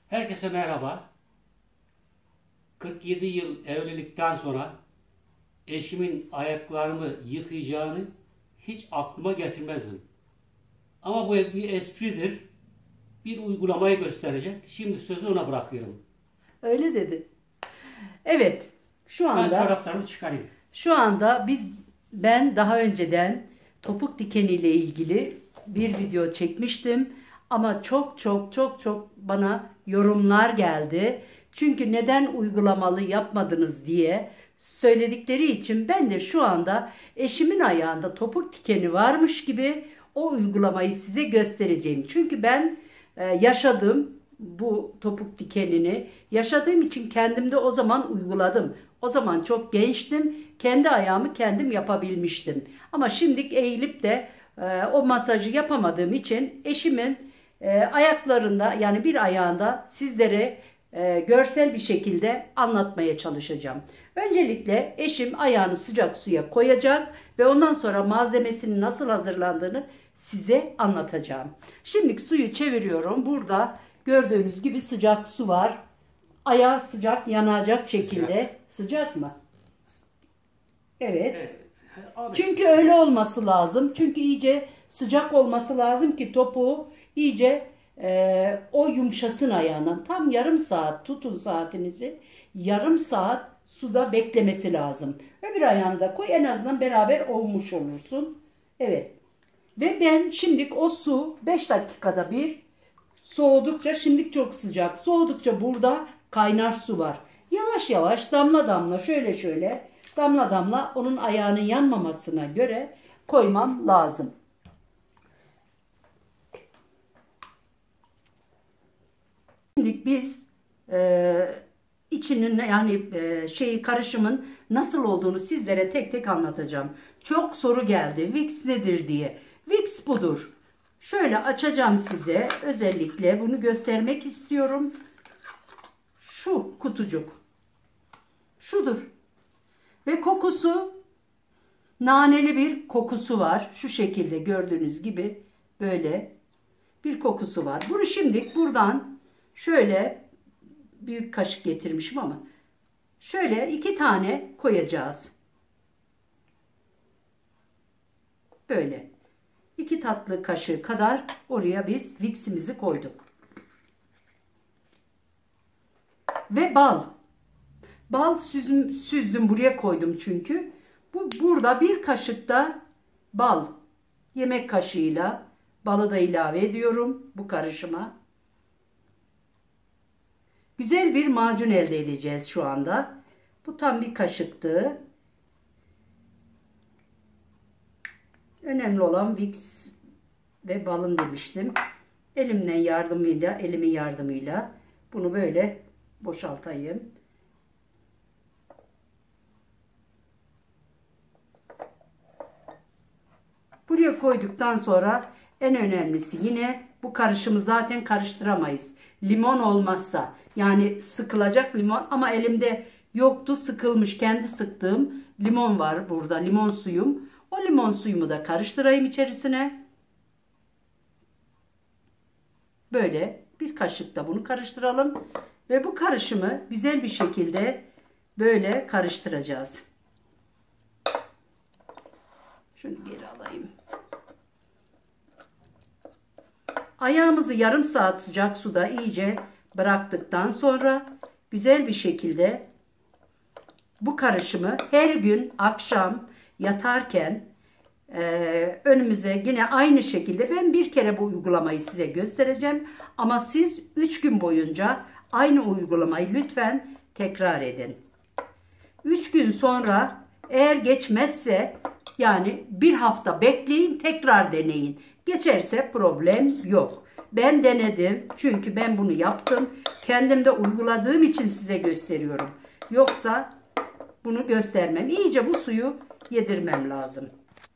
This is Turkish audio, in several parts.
Herkese merhaba. 47 yıl evlilikten sonra eşimin ayaklarımı yıkayacağını hiç aklıma getirmezdim. Ama bu bir espridir. Bir uygulamayı gösterecek. Şimdi sözü ona bırakıyorum. Öyle dedi. Evet. Şu Ben anda çoraplarımı çıkarayım. ben daha önceden topuk dikeniyle ilgili bir video çekmiştim. Ama çok bana yorumlar geldi. Çünkü neden uygulamalı yapmadınız diye söyledikleri için ben de şu anda eşimin ayağında topuk dikeni varmış gibi o uygulamayı size göstereceğim. Çünkü ben yaşadım bu topuk dikenini. Yaşadığım için kendimde o zaman uyguladım. O zaman çok gençtim. Kendi ayağımı kendim yapabilmiştim. Ama şimdi eğilip de o masajı yapamadığım için eşimin ayaklarında, yani bir ayağında sizlere görsel bir şekilde anlatmaya çalışacağım. Öncelikle eşim ayağını sıcak suya koyacak ve ondan sonra malzemesinin nasıl hazırlandığını size anlatacağım. Şimdi suyu çeviriyorum. Burada gördüğünüz gibi sıcak su var. Ayağı sıcak, yanacak şekilde. Sıcak mı? Evet. Evet. Abi, Çünkü öyle olması lazım. Çünkü iyice sıcak olması lazım ki topuğu iyice o yumuşasın ayağından. Tam yarım saat tutun saatinizi. Yarım saat suda beklemesi lazım. Öbür ayağını da koy, en azından beraber olmuş olursun. Evet. Ve ben şimdi o su 5 dakikada bir soğudukça, şimdi çok sıcak. Soğudukça burada kaynar su var. Yavaş yavaş damla damla şöyle damla damla onun ayağının yanmamasına göre koymam lazım. Şimdi biz içinin karışımın nasıl olduğunu sizlere tek tek anlatacağım. Çok soru geldi. Vicks nedir diye. Vicks budur. Şöyle açacağım size. Özellikle bunu göstermek istiyorum. Şu kutucuk. Şudur. Ve kokusu naneli bir kokusu var. Şu şekilde gördüğünüz gibi böyle bir kokusu var. Bunu şimdi buradan şöyle büyük kaşık getirmişim ama şöyle 2 tane koyacağız. Böyle 2 tatlı kaşığı kadar oraya biz Vicks'imizi koyduk. Ve bal. Bal süzdüm buraya koydum çünkü. Burada bir kaşık da bal. Yemek kaşığıyla balı da ilave ediyorum bu karışıma. Güzel bir macun elde edeceğiz şu anda. Bu tam bir kaşıktı. Önemli olan Vicks ve balın demiştim. Elimin yardımıyla bunu böyle boşaltayım. Buraya koyduktan sonra en önemlisi yine bu karışımı zaten karıştıramayız. Limon olmazsa, yani sıkılacak limon, ama elimde yoktu, sıkılmış, kendi sıktığım limon var burada, limon suyum. O limon suyumu da karıştırayım içerisine. Böyle bir kaşık da bunu karıştıralım ve bu karışımı güzel bir şekilde böyle karıştıracağız. Şunu geri alayım. Ayağımızı yarım saat sıcak suda iyice bıraktıktan sonra güzel bir şekilde bu karışımı her gün akşam yatarken önümüze yine aynı şekilde, ben bir kere bu uygulamayı size göstereceğim ama siz 3 gün boyunca aynı uygulamayı lütfen tekrar edin. 3 gün sonra eğer geçmezse, yani bir hafta bekleyin, tekrar deneyin. Geçerse problem yok. Ben denedim çünkü ben bunu yaptım. Kendimde uyguladığım için size gösteriyorum. Yoksa bunu göstermem. İyice bu suyu yedirmem lazım.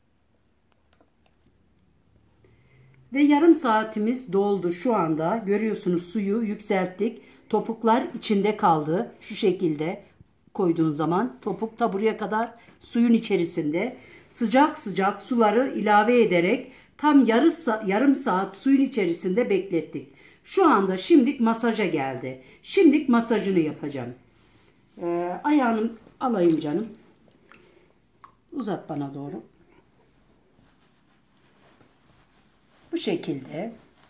Ve yarım saatimiz doldu şu anda. Görüyorsunuz suyu yükselttik. Topuklar içinde kaldı. Şu şekilde koyduğun zaman topuk da buraya kadar suyun içerisinde. Sıcak sıcak suları ilave ederek tam yarım saat suyun içerisinde beklettik. Şu anda şimdilik masaja geldi. Şimdilik masajını yapacağım. Ayağını alayım canım. Uzat bana doğru. Bu şekilde.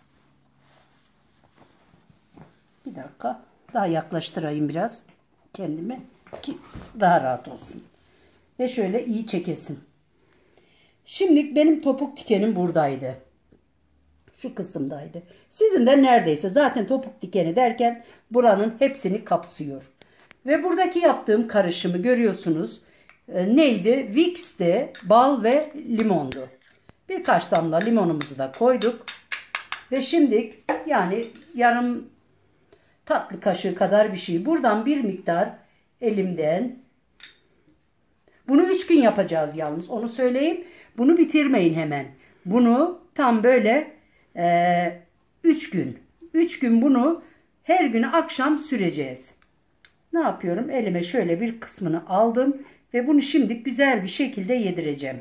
Bir dakika. Daha yaklaştırayım biraz kendime ki daha rahat olsun. Ve şöyle iyi çekesin. Şimdi benim topuk dikenim buradaydı. Şu kısımdaydı. Sizin de neredeyse zaten topuk dikeni derken buranın hepsini kapsıyor. Ve buradaki yaptığım karışımı görüyorsunuz. Neydi? Vicks'ti, bal ve limondu. Birkaç damla limonumuzu da koyduk. Ve şimdi yani yarım tatlı kaşığı kadar bir şey. Buradan bir miktar elimden. Bunu 3 gün yapacağız yalnız. Onu söyleyeyim. Bunu bitirmeyin hemen. Bunu tam böyle 3 gün. 3 gün bunu her gün akşam süreceğiz. Ne yapıyorum? Elime şöyle bir kısmını aldım. Ve bunu şimdi güzel bir şekilde yedireceğim.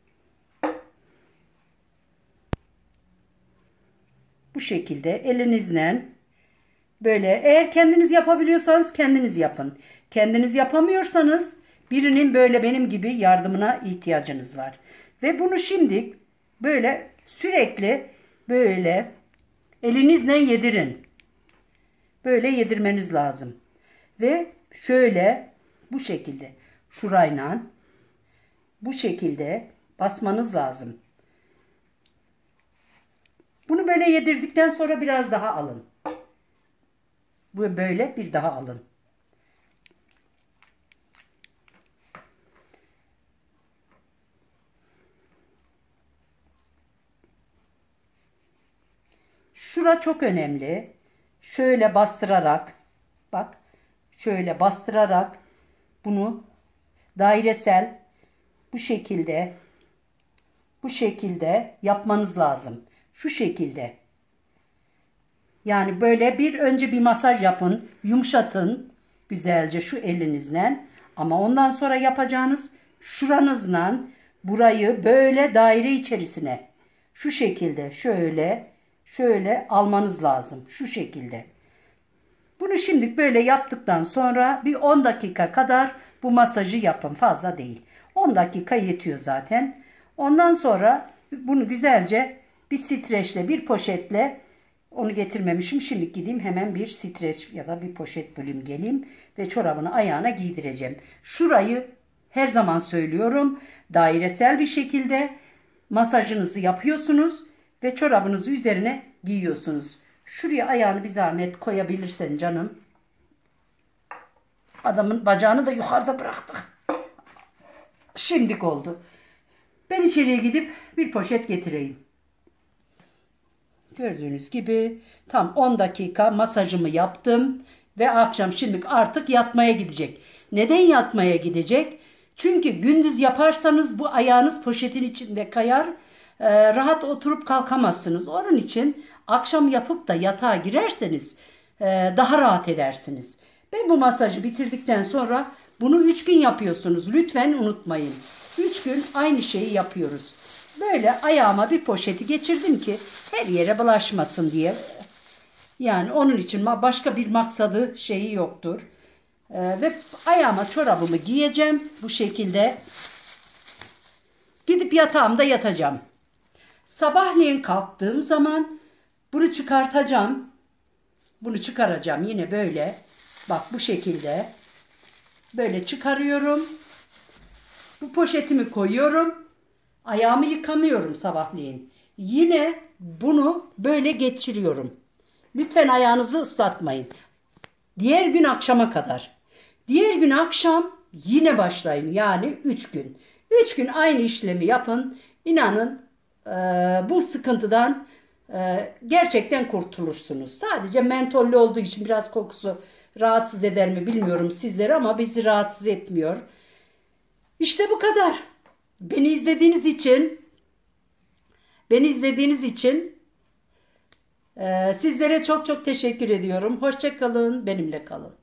Bu şekilde elinizle böyle, eğer kendiniz yapabiliyorsanız kendiniz yapın. Kendiniz yapamıyorsanız birinin böyle benim gibi yardımına ihtiyacınız var. Ve bunu şimdi böyle sürekli böyle elinizle yedirin. Böyle yedirmeniz lazım. Ve şöyle bu şekilde şurayla bu şekilde basmanız lazım. Bunu böyle yedirdikten sonra biraz daha alın. Bu böyle bir daha alın. Şura çok önemli. Şöyle bastırarak, bak, şöyle bastırarak bunu dairesel bu şekilde yapmanız lazım. Şu şekilde. Yani böyle önce bir masaj yapın, yumuşatın güzelce şu elinizle. Ama ondan sonra yapacağınız şuranızla burayı böyle daire içerisine şu şekilde şöyle almanız lazım. Şu şekilde. Bunu şimdi böyle yaptıktan sonra bir 10 dakika kadar bu masajı yapın. Fazla değil. 10 dakika yetiyor zaten. Ondan sonra bunu güzelce bir streçle, bir poşetle, onu getirmemişim. Şimdi gideyim hemen bir streç ya da bir poşet bölüm geleyim ve çorabını ayağına giydireceğim. Şurayı her zaman söylüyorum. Dairesel bir şekilde masajınızı yapıyorsunuz ve çorabınızı üzerine giyiyorsunuz. Şuraya ayağını bir zahmet koyabilirsen canım. Adamın bacağını da yukarıda bıraktık. Şimdilik oldu. Ben içeriye gidip bir poşet getireyim. Gördüğünüz gibi tam 10 dakika masajımı yaptım ve akşam şimdi artık yatmaya gidecek. Neden yatmaya gidecek? Çünkü gündüz yaparsanız bu ayağınız poşetin içinde kayar, rahat oturup kalkamazsınız. Onun için akşam yapıp da yatağa girerseniz daha rahat edersiniz. Ve bu masajı bitirdikten sonra bunu 3 gün yapıyorsunuz. Lütfen unutmayın. 3 gün aynı şeyi yapıyoruz. Böyle ayağıma bir poşeti geçirdim ki her yere bulaşmasın diye. Yani onun için başka bir maksadı şeyi yoktur. Ve ayağıma çorabımı giyeceğim bu şekilde. Gidip yatağımda yatacağım. Sabahleyin kalktığım zaman bunu çıkartacağım. Bunu çıkaracağım yine böyle. Bak bu şekilde. Böyle çıkarıyorum. Bu poşetimi koyuyorum. Ayağımı yıkamıyorum sabahleyin. Yine bunu böyle geçiriyorum. Lütfen ayağınızı ıslatmayın. Diğer gün akşama kadar. Diğer gün akşam yine başlayın. Yani 3 gün. 3 gün aynı işlemi yapın. İnanın bu sıkıntıdan gerçekten kurtulursunuz. Sadece mentollü olduğu için biraz kokusu rahatsız eder mi bilmiyorum sizleri ama bizi rahatsız etmiyor. İşte bu kadar. Beni izlediğiniz için sizlere çok çok teşekkür ediyorum. Hoşça kalın, benimle kalın.